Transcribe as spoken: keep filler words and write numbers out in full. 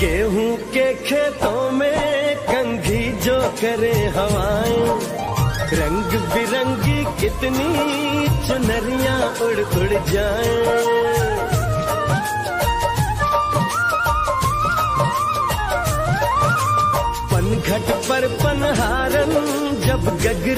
गेहूं के खेतों में कंघी जो करे हवाएं, रंग बिरंगी कितनी चुनरियां उड़ उड़ जाएं। पनघट पर पनहारन जब गगरी